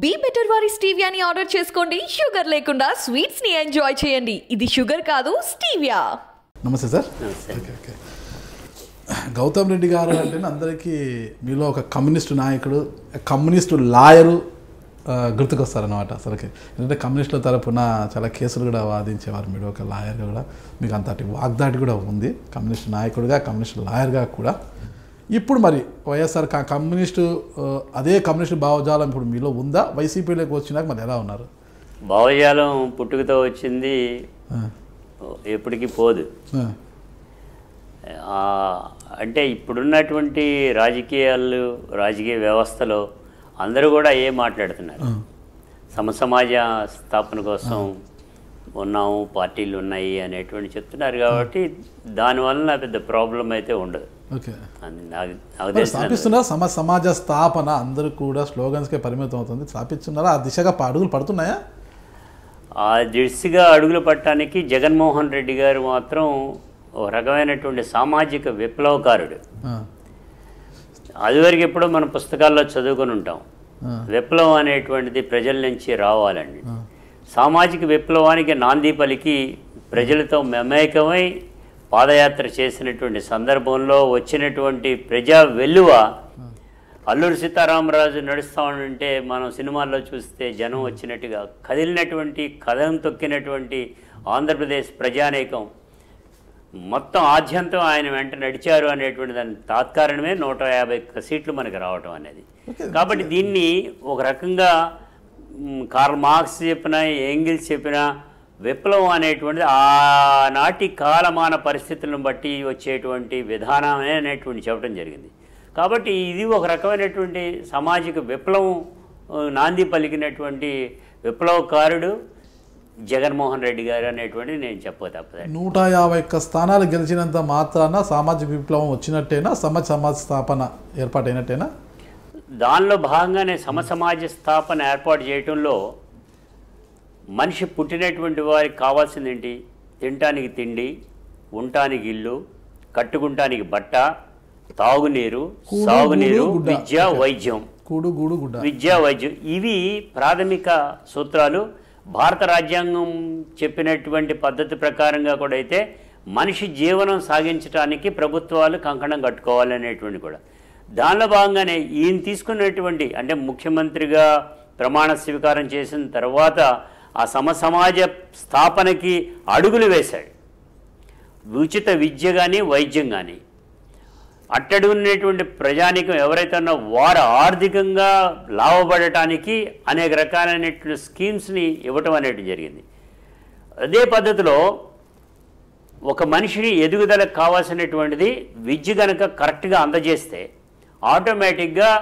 Be better వారి స్టీవియాని order చేసుకోండి. షుగర్ లేకుండా స్వీట్స్ ని ఎంజాయ్ చేయండి. ఇది షుగర్ కాదు, స్టీవియా. నమస్తే సార్. ఓకే. గౌతమ్ రెడ్డి గారు అంటే అందరికీ మీలో ఒక కమ్యూనిస్టు నాయకుడు, కమ్యూనిస్టు లాయరు గుర్తుకొస్తారనమాట అసలుకి. ఎందుకంటే కమ్యూనిస్టుల తరపున చాలా కేసులు కూడా వాదించేవారు. మీరు ఒక లాయర్గా కూడా మీకు అంతటి వాగ్దాటి కూడా ఉంది, కమ్యూనిస్టు నాయకుడిగా, కమ్యూనిస్టు లాయర్గా కూడా. ఇప్పుడు మరి వైఎస్ఆర్ కమ్యూనిస్టు అదే కమ్యూనిస్టు భావజాలం ఇప్పుడు మీలో ఉందా? వైసీపీలోకి వచ్చినాక మరి ఎలా ఉన్నారు? భావజాలం పుట్టుకతో వచ్చింది, ఎప్పటికీ పోదు. అంటే ఇప్పుడున్నటువంటి రాజకీయ వ్యవస్థలో అందరూ కూడా ఏం మాట్లాడుతున్నారు, సమసమాజ స్థాపన కోసం ఉన్నాము, పార్టీలు ఉన్నాయి అనేటువంటి చెప్తున్నారు. కాబట్టి దానివల్ల పెద్ద ప్రాబ్లం అయితే ఉండదు. సమాజ స్థాపన అందరూ కూడా స్లోగన్స్కే పరిమితం అవుతుంది. స్థాపిస్తున్నారా? ఆ దిశగా అడుగులు పడుతున్నాయా? ఆ దిశగా అడుగులు పట్టడానికి జగన్మోహన్ రెడ్డి గారు మాత్రం ఒక రకమైనటువంటి సామాజిక విప్లవకారుడు. అదివరకు ఎప్పుడో మన పుస్తకాల్లో చదువుకొని ఉంటాం. విప్లవం అనేటువంటిది ప్రజల నుంచి రావాలండి. సామాజిక విప్లవానికి నాంది పలికి ప్రజలతో మమేకమై పాదయాత్ర చేసినటువంటి సందర్భంలో వచ్చినటువంటి ప్రజా వెల్లువ అల్లూరి సీతారామరాజు నడుస్తూ ఉంటే మనం సినిమాల్లో చూస్తే జనం వచ్చినట్టుగా కదిలినటువంటి, కథం తొక్కినటువంటి ఆంధ్రప్రదేశ్ ప్రజానేకం మొత్తం ఆద్యంతం ఆయన వెంట నడిచారు అనేటువంటి దాని తాత్కారణమే 150 సీట్లు మనకి రావటం అనేది. కాబట్టి దీన్ని ఒక రకంగా కార్ల్ మార్క్స్ చెప్పినా, ఎంగిల్స్ చెప్పినా విప్లవం అనేటువంటిది ఆనాటి కాలమాన పరిస్థితులను బట్టి వచ్చేటువంటి విధానమే అనేటువంటి చెప్పడం జరిగింది. కాబట్టి ఇది ఒక రకమైనటువంటి సామాజిక విప్లవం నాంది పలికినటువంటి విప్లవకారుడు జగన్మోహన్ రెడ్డి గారు అనేటువంటిది నేను చెప్పక తప్పదు. 151 స్థానాలు గెలిచినంత మాత్రాన సామాజిక విప్లవం వచ్చినట్టేనా? సమాజ స్థాపన ఏర్పాటైనట్టేనా? దానిలో భాగంగానే సమాజ స్థాపన ఏర్పాటు చేయటంలో మనిషి పుట్టినటువంటి వారికి కావాల్సింది ఏంటి? తినటానికి తిండి, ఉండటానికి ఇల్లు, కట్టుకుంటానికి బట్ట, తాగునీరు, సాగునీరు, విద్య, వైద్యం. విద్య, వైద్యం ఇవి ప్రాథమిక సూత్రాలు. భారత రాజ్యాంగం చెప్పినటువంటి పద్ధతి ప్రకారంగా కూడా అయితే మనిషి జీవనం సాగించడానికి ప్రభుత్వాలు కంకణం కట్టుకోవాలనేటువంటి కూడా. దానిలో భాగంగానే ఈయన తీసుకున్నటువంటి, అంటే ముఖ్యమంత్రిగా ప్రమాణ స్వీకారం చేసిన తర్వాత ఆ సమాజ స్థాపనకి అడుగులు వేశాడు. ఉచిత విద్య కానీ, వైద్యం కానీ, అట్టడుగున్నటువంటి ప్రజానికం ఎవరైతే ఉన్నా వారు ఆర్థికంగా లాభపడటానికి అనేక రకాలైనటువంటి స్కీమ్స్ని ఇవ్వటం అనేది జరిగింది. అదే పద్ధతిలో ఒక మనిషిని ఎదుగుదలకు కావాల్సినటువంటిది విద్య కనుక కరెక్ట్గా అందజేస్తే ఆటోమేటిక్గా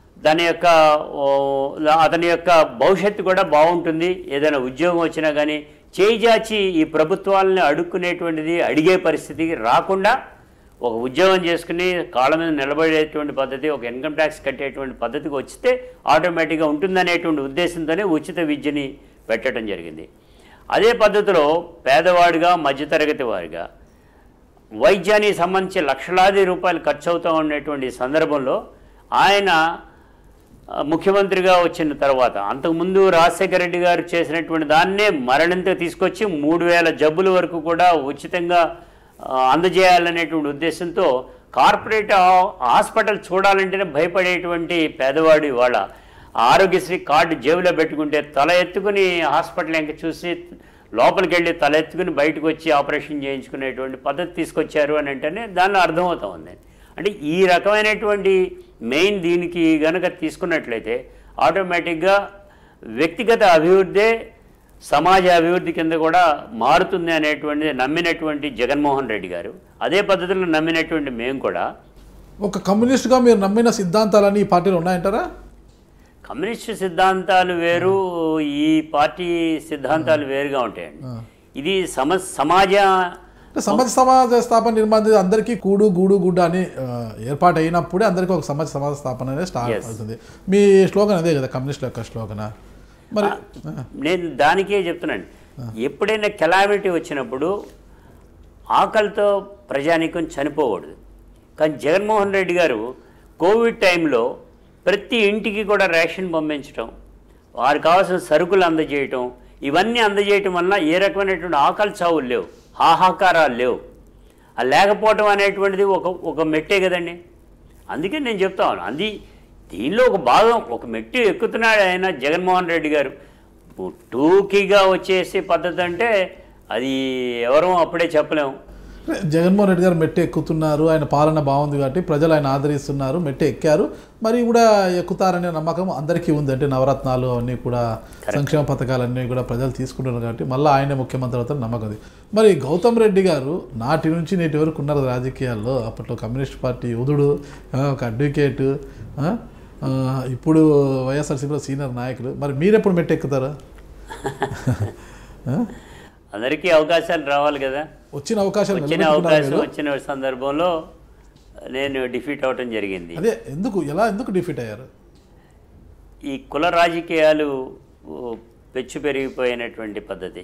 అతని యొక్క భవిష్యత్తు కూడా బాగుంటుంది. ఏదైనా ఉద్యోగం వచ్చినా కానీ చేయిజాచి ఈ ప్రభుత్వాలని అడుక్కునేటువంటిది, అడిగే పరిస్థితికి రాకుండా ఒక ఉద్యోగం చేసుకుని కాళ్ళ మీద నిలబడేటువంటి పద్ధతి, ఒక ఇన్కమ్ ట్యాక్స్ కట్టేటువంటి పద్ధతికి వచ్చితే ఆటోమేటిక్గా ఉంటుందనేటువంటి ఉద్దేశంతోనే ఉచిత విద్యని పెట్టడం జరిగింది. అదే పద్ధతిలో పేదవాడిగా, మధ్యతరగతి వారిగా వైద్యానికి సంబంధించి లక్షలాది రూపాయలు ఖర్చు అవుతూ ఉండేటువంటి సందర్భంలో ఆయన ముఖ్యమంత్రిగా వచ్చిన తర్వాత, అంతకుముందు రాజశేఖర రెడ్డి గారు చేసినటువంటి దాన్నే మరణంతో తీసుకొచ్చి 3000 జబ్బుల వరకు కూడా ఉచితంగా అందజేయాలనేటువంటి ఉద్దేశంతో కార్పొరేట్ హాస్పిటల్ చూడాలంటేనే భయపడేటువంటి పేదవాడు వాళ్ళ ఆరోగ్యశ్రీ కార్డు జేబులో పెట్టుకుంటే తల ఎత్తుకుని హాస్పిటల్ ఇంకా చూసి లోపలికి వెళ్ళి తల ఎత్తుకుని బయటకు వచ్చి ఆపరేషన్ చేయించుకునేటువంటి పద్ధతి తీసుకొచ్చారు అని అంటేనే దానిలో అర్థమవుతా ఉంది. అంటే ఈ రకమైనటువంటి మెయిన్ దీనికి కనుక తీసుకున్నట్లయితే ఆటోమేటిక్గా వ్యక్తిగత అభివృద్ధే సమాజ అభివృద్ధి కింద కూడా మారుతుంది అనేటువంటిది నమ్మినటువంటి జగన్మోహన్ రెడ్డి గారు, అదే పద్ధతిలో నమ్మినటువంటి మేము కూడా. ఒక కమ్యూనిస్ట్గా మీరు నమ్మిన సిద్ధాంతాలన్నీ ఈ పార్టీలో ఉన్నాయంటారా? కమ్యూనిస్టు సిద్ధాంతాలు వేరు, ఈ పార్టీ సిద్ధాంతాలు వేరుగా ఉంటాయండి. ఇది సమాజ స్థాపన నిర్మాణ అందరికీ కూడు గూడు గుడ్డ అని ఏర్పాటు అయినప్పుడే అందరికీ ఒక సమాజ స్థాపన అనేది స్టార్ట్ అవుతుంది. మీ స్లోగన్ అదే కదా, కమ్యూనిస్ట్ యొక్క స్లోగన్. మరి నేను దానికే చెప్తున్నాను, ఎప్పుడైనా కెలామిటీ వచ్చినప్పుడు ఆకలితో ప్రజానీకం చనిపోకూడదు. కానీ జగన్మోహన్ రెడ్డి గారు కోవిడ్ టైంలో ప్రతి ఇంటికి కూడా రేషన్ పంపించడం, వారికి కావాల్సిన సరుకులు అందజేయటం, ఇవన్నీ అందజేయటం వల్ల ఏ రకమైనటువంటి ఆకలి చావులు లేవు, హాహాకారాలు లేవు. అది లేకపోవటం అనేటువంటిది ఒక మెట్టే కదండి. అందుకే నేను చెప్తాను, అది దీనిలో ఒక భాగం, ఒక మెట్టు ఎక్కుతున్నాడు ఆయన జగన్మోహన్ రెడ్డి గారు. టూకీగా వచ్చేసే పద్ధతి అంటే అది ఎవరూ అప్పుడే చెప్పలేము. జగన్మోహన్ రెడ్డి గారు మెట్టు ఎక్కుతున్నారు, ఆయన పాలన బాగుంది కాబట్టి ప్రజలు ఆయన ఆదరిస్తున్నారు, మెట్టు ఎక్కారు, మరి కూడా ఎక్కుతారనే నమ్మకం అందరికీ ఉంది. అంటే నవరత్నాలు అన్నీ కూడా, సంక్షేమ పథకాలన్నీ కూడా ప్రజలు తీసుకుంటున్నారు కాబట్టి మళ్ళీ ఆయనే ముఖ్యమంత్రి అవుతారు నమ్మకం ఉంది. మరి గౌతమ్ రెడ్డి గారు నాటి నుంచి నేటి వరకు ఉన్నారు రాజకీయాల్లో. అప్పట్లో కమ్యూనిస్ట్ పార్టీ యోధుడు, ఒక అడ్వకేటు, ఇప్పుడు వైఎస్ఆర్సీపీలో సీనియర్ నాయకులు. మరి మీరెప్పుడు మెట్టు ఎక్కుతారు? అందరికీ అవకాశాలు రావాలి కదా. వచ్చిన అవకాశం వచ్చిన సందర్భంలో నేను డిఫీట్ అవటం జరిగింది. అదే ఎందుకు డిఫీట్ అయ్యారు? ఈ కుల రాజకీయాలు పెచ్చు పెరిగిపోయినటువంటి పద్ధతి.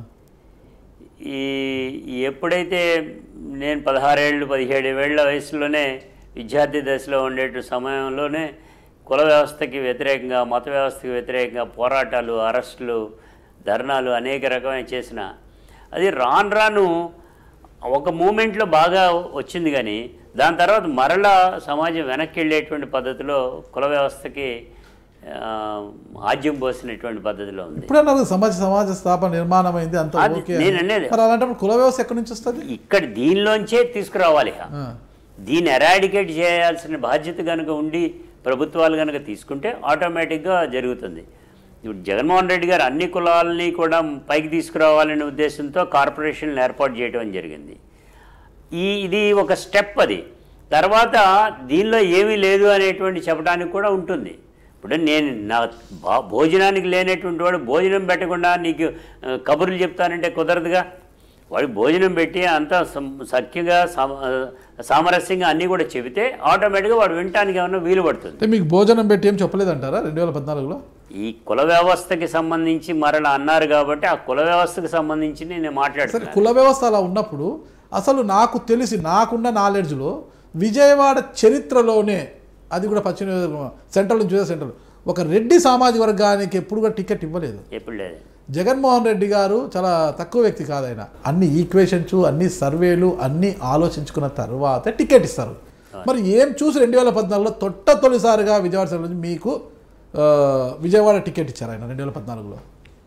ఎప్పుడైతే నేను 16 ఏళ్ళు 17 ఏళ్ల వయసులోనే విద్యార్థి దశలో ఉండే సమయంలోనే కుల వ్యవస్థకి వ్యతిరేకంగా, మత వ్యవస్థకి వ్యతిరేకంగా పోరాటాలు, అరెస్టులు, ధర్నాలు అనేక రకమైన చేసిన, అది రాను ఒక మూమెంట్లో బాగా వచ్చింది. కానీ దాని తర్వాత మరలా సమాజం వెనక్కి వెళ్ళేటువంటి పద్ధతిలో కుల వ్యవస్థకి ఆజ్యం పోసినటువంటి పద్ధతిలో ఉంది. ఇప్పుడు సమాజ స్థాపన నిర్మాణం అయింది అంత. నేను అనేది అలాంటప్పుడు కుల వ్యవస్థ ఎక్కడి నుంచి వస్తుంది? ఇక్కడ దీనిలోంచే తీసుకురావాలి. దీన్ని ఎరాడికేట్ చేయాల్సిన బాధ్యత కనుక ఉండి ప్రభుత్వాలు కనుక తీసుకుంటే ఆటోమేటిక్గా జరుగుతుంది. ఇప్పుడు జగన్మోహన్ రెడ్డి గారు అన్ని కులాలని కూడా పైకి తీసుకురావాలనే ఉద్దేశంతో కార్పొరేషన్లు ఏర్పాటు చేయడం జరిగింది. ఇది ఒక స్టెప్. అది తర్వాత దీనిలో ఏమీ లేదు అనేటువంటి చెప్పడానికి కూడా ఉంటుంది. ఇప్పుడు నేను నా భోజనానికి లేనటువంటి వాడు భోజనం పెట్టకుండా నీకు కబుర్లు చెప్తానంటే కుదరదుగా. వాడికి భోజనం పెట్టి అంతా సఖ్యంగా సామరస్యంగా అన్నీ కూడా చెబితే ఆటోమేటిక్గా వాడు వినటానికి ఏమన్నా వీలు పడుతుంది. మీకు భోజనం పెట్టి ఏం చెప్పలేదంటారా 2014లో? ఈ కుల వ్యవస్థకి సంబంధించి మరలా అన్నారు కాబట్టి ఆ కుల వ్యవస్థకి సంబంధించి నేను మాట్లాడుతాను. కుల వ్యవస్థ అలా ఉన్నప్పుడు అసలు నాకు తెలిసి నాకున్న నాలెడ్జ్లో విజయవాడ చరిత్రలోనే, అది కూడా పశ్చిమ సెంట్రల్ నుంచి సెంట్రల్, ఒక రెడ్డి సామాజిక వర్గానికి ఎప్పుడు కూడా టికెట్ ఇవ్వలేదు. ఎప్పుడు లేదు. జగన్మోహన్ రెడ్డి గారు చాలా తక్కువ వ్యక్తి కాదు. ఆయన అన్ని ఈక్వేషన్స్, అన్ని సర్వేలు అన్నీ ఆలోచించుకున్న తర్వాతే టికెట్ ఇస్తారు. మరి ఏం చూసి 2014లో తొలిసారిగా విజయవాడ సెంట్రల్ నుంచి మీకు విజయవాడ టికెట్ ఇచ్చారు ఆయన 2014లో?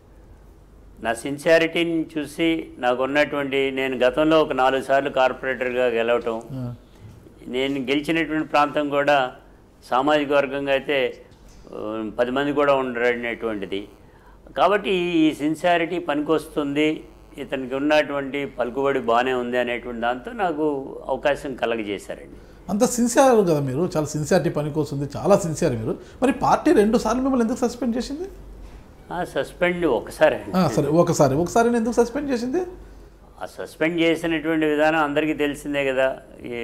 నా సిన్సియారిటీని చూసి నాకు ఉన్నటువంటి, నేను గతంలో ఒక 4 సార్లు కార్పొరేటర్గా గెలవటం, నేను గెలిచినటువంటి ప్రాంతం కూడా సామాజిక వర్గంగా అయితే 10 మంది కూడా ఉండనేటువంటిది. కాబట్టి ఈ సిన్సియారిటీ పనికొస్తుంది, ఇతనికి ఉన్నటువంటి పలుకుబడి బాగానే ఉంది అనేటువంటి దాంతో నాకు అవకాశం కలగజేశారండి. అంత సిన్సియర్ కదా మీరు, చాలా సిన్సియారిటీ పనికొస్తుంది, చాలా సిన్సియర్ మీరు. మరి పార్టీ 2 సార్లు మిమ్మల్ని ఎందుకు సస్పెండ్ చేసింది? సస్పెండ్ ఒకసారి. సరే, ఒకసారి ఎందుకు సస్పెండ్ చేసింది? ఆ సస్పెండ్ చేసినటువంటి విధానం అందరికీ తెలిసిందే కదా. ఈ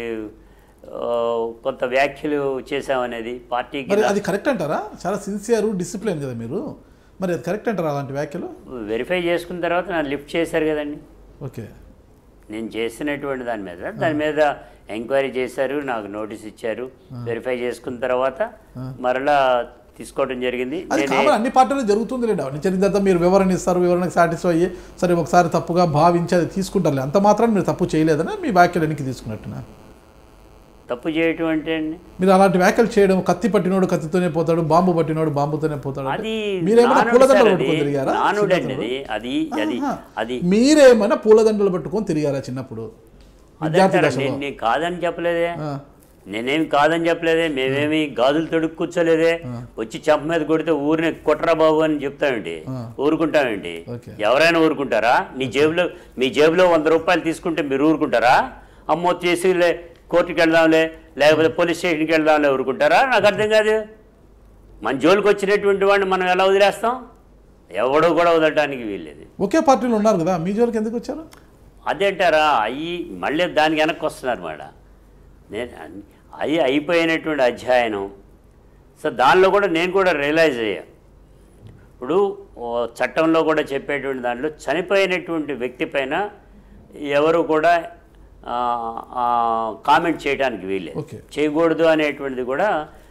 కొంత వ్యాఖ్యలు చేసామనేది పార్టీకి. మరి అది కరెక్ట్ అంటారా? చాలా సిన్సియర్, డిసిప్లిన్ కదా మీరు, మరి అది కరెక్ట్ అంటారా అలాంటి వ్యాఖ్యలు? వెరిఫై చేసుకున్న తర్వాత నన్ను లిఫ్ట్ చేశారు కదండి. ఓకే, నేను చేసినటువంటి దాని మీద ఎంక్వైరీ చేశారు, నాకు నోటీస్ ఇచ్చారు. వెరిఫై చేసుకున్న తర్వాత మరలా తీసుకోవడం జరిగింది. అన్ని పార్టీలో జరుగుతుంది లేండి. నిజం తర్వాత మీరు వివరణ ఇస్తారు, వివరణకు సాటిస్ఫై అయ్యి సరే ఒకసారి తప్పుగా భావించి అది తీసుకుంటారు. అంత మాత్రం మీరు తప్పు చేయలేదని మీ వ్యాఖ్యలు వెనక్కి తీసుకున్నట్టునా? తప్పు చేయటం అంటే అండి, మీరు అలాంటి వ్యాఖ్యలు చేయడం, కత్తి పట్టినోడు కత్తితోనే పోతాడు, బాంబు పట్టినోడు బాంబుతోనే పోతాడు, మీరేమైనా పూలదండలు పట్టుకొని తిరిగారా? మీరేమైనా పూలదండలు పట్టుకొని తిరిగారా చిన్నప్పుడు? నేను కాదని చెప్పలేదే, నేనేమి కాదని చెప్పలేదే, మేమేమి గాజులు తొడుక్కు కూర్చోలేదే. వచ్చి చెంప మీద కొడితే ఊరిని కొట్టరా బాబు అని చెప్తామేంటి, ఊరుకుంటామేంటి? ఎవరైనా ఊరుకుంటారా? మీ జేబులో 100 రూపాయలు తీసుకుంటే మీరు ఊరుకుంటారా? అమ్మో చేసి కోర్టుకి వెళ్దాంలే, లేకపోతే పోలీస్ స్టేషన్కి వెళ్దాంలే ఊరుకుంటారా? నాకు అర్థం కాదు. మన జోలికి వచ్చినటువంటి వాడిని మనం ఎలా వదిలేస్తాం? ఎవడో కూడా వదలటానికి వీల్లేదు. ఒకే పార్టీలో ఉన్నారు కదా, మీ జోలికి ఎందుకు వచ్చారు? అదేంటారా? మళ్ళీ దానికి వెనక్కి వస్తున్నారు మాట. నేను అయిపోయినటువంటి అధ్యయనం. సో దానిలో కూడా నేను కూడా రియలైజ్ అయ్యా. ఇప్పుడు చట్టంలో కూడా చెప్పేటువంటి దాంట్లో చనిపోయినటువంటి వ్యక్తి పైన ఎవరు కూడా కామెంట్ చేయడానికి వీల్లేదు, చేయకూడదు అనేటువంటిది కూడా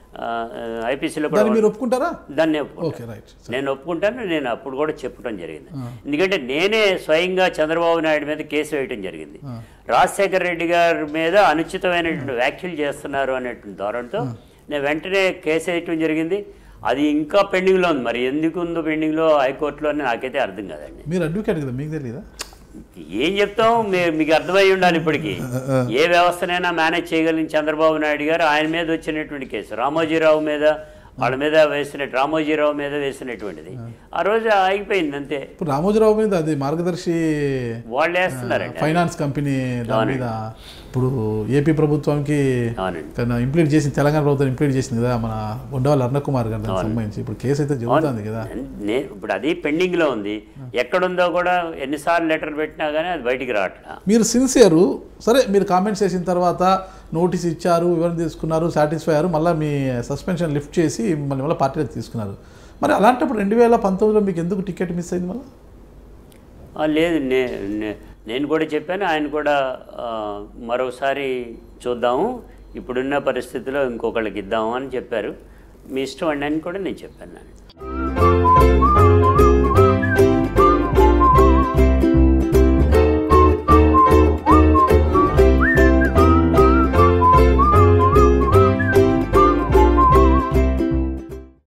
ఐపీసీలో కూడా మీరు ఒప్పుకుంటారా? దాన్ని ఓకే, రైట్. నేను ఒప్పుకుంటాను. నేను అప్పుడు కూడా చెప్పడం జరిగింది. ఎందుకంటే నేనే స్వయంగా చంద్రబాబు నాయుడు మీద కేసు వేయటం జరిగింది. రాజశేఖర రెడ్డి గారి మీద అనుచితమైనటువంటి వ్యాఖ్యలు చేస్తున్నారు అనేటువంటి ధోరణితో నేను వెంటనే కేసు వేయటం జరిగింది. అది ఇంకా పెండింగ్లో ఉంది. మరి ఎందుకు ఉందో పెండింగ్లో హైకోర్టులో నాకైతే అర్థం కాదండి. మీరు అడ్వకేట్ కదా, మీకు తెలియదా? ఏం చెప్తాం, మీకు అర్థమై ఉండాలి. ఇప్పటికీ ఏ వ్యవస్థనైనా మేనేజ్ చేయగలిగిన చంద్రబాబు నాయుడు గారు ఆయన మీద వచ్చినటువంటి కేసు రామోజీరావు మీద వాళ్ళ మీద రామోజీరావు మీద వేసినటువంటిది ఆ రోజు ఆగిపోయింది అంతే. ఇప్పుడు రామోజీరావు మీద అది మార్గదర్శి వాళ్ళు వేస్తున్నారండి, ఫైనాన్స్ కంపెనీ దాని మీద ఇప్పుడు ఏపీ ప్రభుత్వానికి ఇంప్లీట్ చేసి తెలంగాణ ప్రభుత్వం ఇంప్లీట్ చేసింది కదా మన ఉండవల్లి అరుణకుమార్ గారు, దానికి సంబంధించి ఇప్పుడు కేసు అయితే జరుగుతుంది కదా. ఇప్పుడు అది పెండింగ్లో ఉంది. ఎక్కడుందో కూడా ఎన్నిసార్లు లెటర్ పెట్టినా కానీ అది బయటికి రావట్లా. మీరు సిన్సియరు, సరే మీరు కామెంట్స్ చేసిన తర్వాత నోటీస్ ఇచ్చారు, వివరణ తీసుకున్నారు, సాటిస్ఫై అయ్యారు, మళ్ళీ మీ సస్పెన్షన్ లిఫ్ట్ చేసి మళ్ళీ మళ్ళీ పార్టీలోకి తీసుకున్నారు. మరి అలాంటప్పుడు 2019లో మీకు ఎందుకు టికెట్ మిస్ అయింది మళ్ళీ? లేదు, నేను కూడా చెప్పాను, ఆయన కూడా మరోసారి చూద్దాము, ఇప్పుడున్న పరిస్థితిలో ఇంకొకళ్ళకి ఇద్దాము అని చెప్పారు. మీ ఇష్టం అండి అని కూడా నేను చెప్పాను.